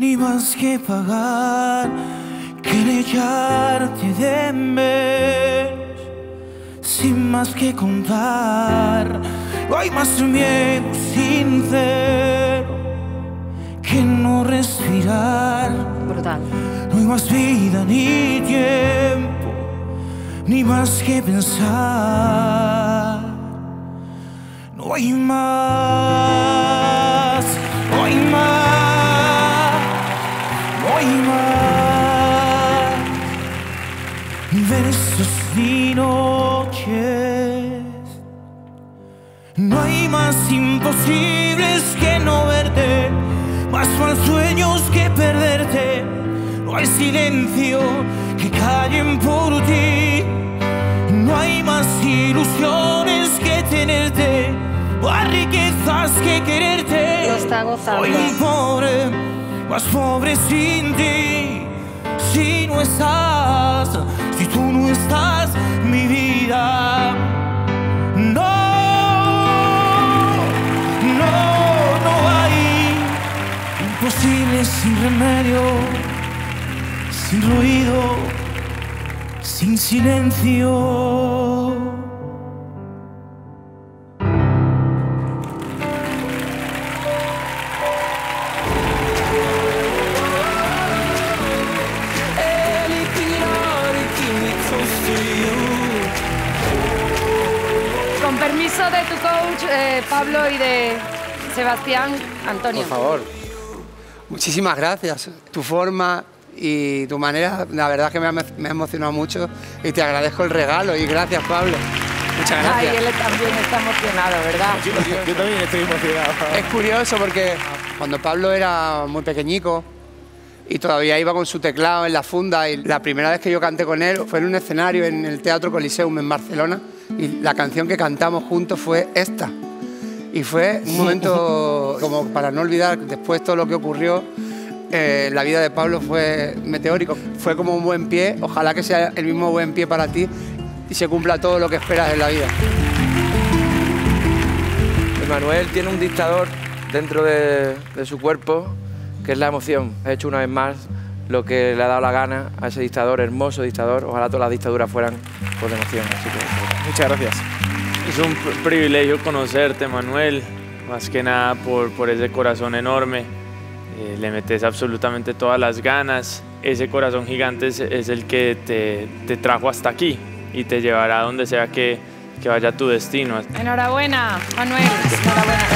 ni más que pagar, que echarte de menos, sin más que contar. No hay más miedo sincero que no respirar. Brutal. No hay más vida ni tiempo, ni más que pensar. No hay más, no hay más, no hay más. Versos y noches. No hay más imposibles que no verte, más mal sueños que perderte. No hay silencio que callen por ti. No hay más ilusiones que tenerte, no hay riquezas que quererte. Lo está gozando. Soy un pobre, más pobre sin ti. Si no estás, si tú no estás, mi vida. No, no hay imposible sin remedio, sin ruido, sin silencio. Con permiso de tu coach, Pablo, y de Sebastián, Antonio. Por favor. Muchísimas gracias. Tu forma y tu manera, la verdad es que me ha emocionado mucho y te agradezco el regalo. Y gracias, Pablo. Muchas gracias. Ay, él también está emocionado, ¿verdad? Yo también estoy emocionado. Es curioso porque cuando Pablo era muy pequeñico y todavía iba con su teclado en la funda, y la primera vez que yo canté con él fue en un escenario en el Teatro Coliseum en Barcelona, y la canción que cantamos juntos fue esta. Y fue un momento como para no olvidar después todo lo que ocurrió. La vida de Pablo fue meteórico, fue como un buen pie. Ojalá que sea el mismo buen pie para ti y se cumpla todo lo que esperas en la vida. Manuel tiene un dictador dentro de su cuerpo, que es la emoción. Ha hecho una vez más lo que le ha dado la gana a ese dictador, hermoso dictador. Ojalá todas las dictaduras fueran por emoción. Así que, muchas gracias. Es un privilegio conocerte, Manuel, más que nada por ese corazón enorme. Le metes absolutamente todas las ganas. Ese corazón gigante es el que te trajo hasta aquí y te llevará a donde sea que vaya tu destino. Enhorabuena, Manuel. Enhorabuena,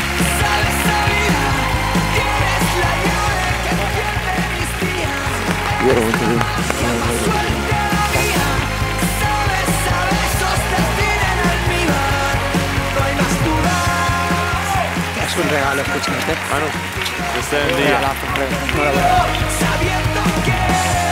Es un regalo, escúchate. Manu, Dios te bendiga. Un regalazo, un regalo.